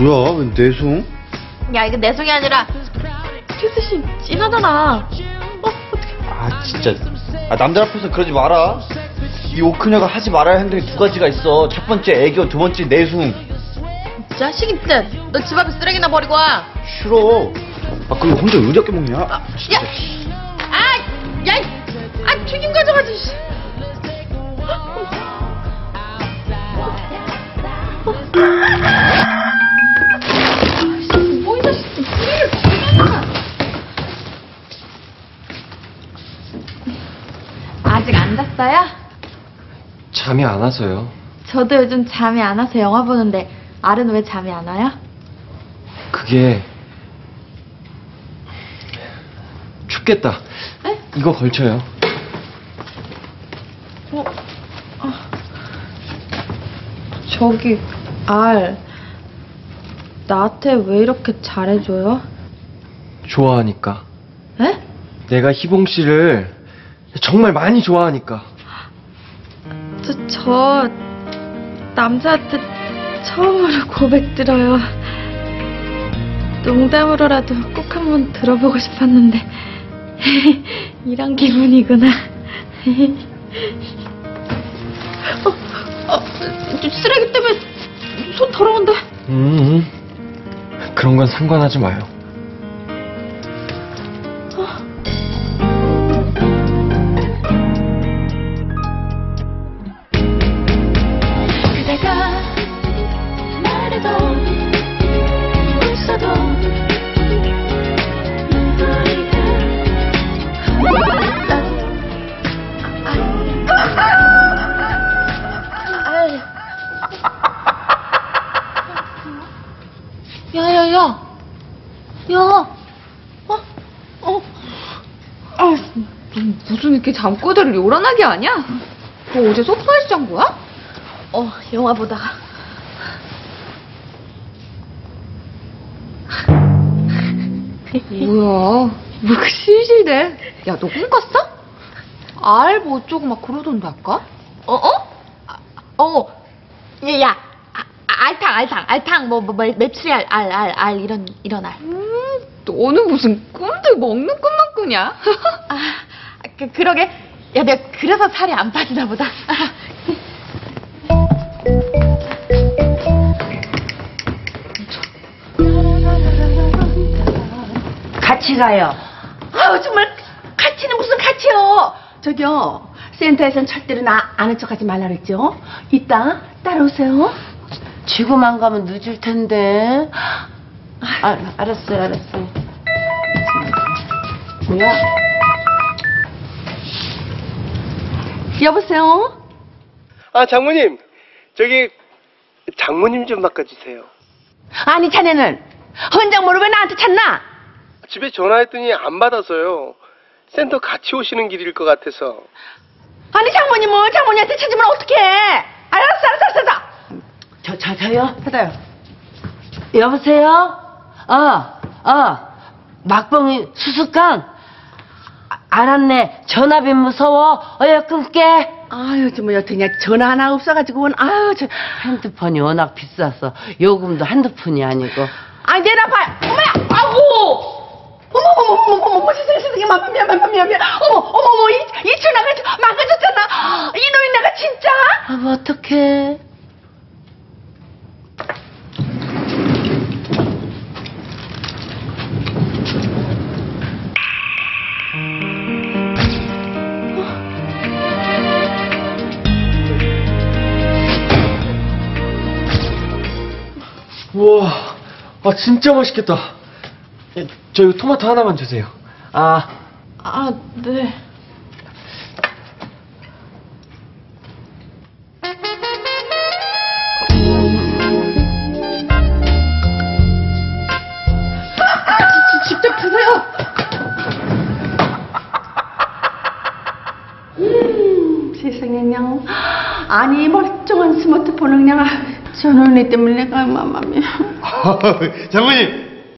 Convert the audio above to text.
뭐야, 웬 내숭? 야, 이거 내숭이 아니라 키스씬 찐하잖아. 어떡해. 아, 진짜. 아, 남들 앞에서 그러지 마라. 이 오크녀가 하지 말아야 할 행동이 두 가지가 있어. 첫 번째 애교, 두 번째 내숭. 자식이 진짜. 너 집 앞에 쓰레기나 버리고 와. 싫어. 아, 그리고 혼자 의리없게 먹냐? 야! 야! 아, 튀김 가져가지, 씨. 뭐, 이 자식, 쓰레기를 버리잖아. 아직 안 잤어요? 잠이 안 와서요. 저도 요즘 잠이 안 와서 영화 보는데 알은 왜 잠이 안 와요? 그게 춥겠다. 에? 이거 걸쳐요. 저기 나한테 왜 이렇게 잘해줘요? 좋아하니까. 에? 내가 희봉 씨를 정말 많이 좋아하니까. 저 남자한테 처음으로 고백 들어요. 농담으로라도 꼭 한번 들어보고 싶었는데 이런 기분이구나. 쓰레기 때문에 손 더러운데. 그런 건 상관하지 마요. 그대가 말해도 웃어도 눈물이 야야야, 너 무슨 이렇게 잠꼬대를 요란하게 하냐? 너 어제 소파에서 잔 거야? 영화 보다가. 뭐야, 왜 그 실실대? 야, 너 꿈 꿨어? 뭐 어쩌고 막 그러던데 아까? 야, 알탕, 맵찔이 알, 이런 알. 너는 무슨 꿈들 먹는 꿈만 꾸냐? 그러게. 야, 내가 그래서 살이 안 빠지나 보다. 같이 가요. 아우 정말 같이는 무슨 같이요. 저기요, 센터에선 절대로 나 아는 척하지 말라 그랬죠. 이따 따라오세요. 지금 안 가면 늦을 텐데. 알았어요. 뭐야? 여보세요? 아, 장모님. 저기 장모님 좀 바꿔주세요. 아니 자네는 헌장모를 왜 나한테 찾나? 집에 전화했더니 안 받아서요. 센터 같이 오시는 길일 것 같아서. 아니 장모님은 장모님한테 찾으면 어떡해? 알았어. 저요? 받아요. 여보세요? 막봉이 수수깡? 알았네. 전화비 무서워. 끊게. 아유 정말 여튼냐 전화 하나 없어가지고 저 핸드폰이 워낙 비싸서 요금도 한두 푼이 아니고. 아니 내놔봐요. 어머야, 아우. 어머, 세상에, 미안. 어머, 이 전화가 망가졌잖아. 이놈이 내가 진짜. 어떡해. 우와, 진짜 맛있겠다. 저 이거 토마토 하나만 주세요. 네. 직접 드세요. 세상에 그냥 아니 멀쩡한 스마트폰을 그냥 저 눈이 때문에 내가 마마미. 장모님,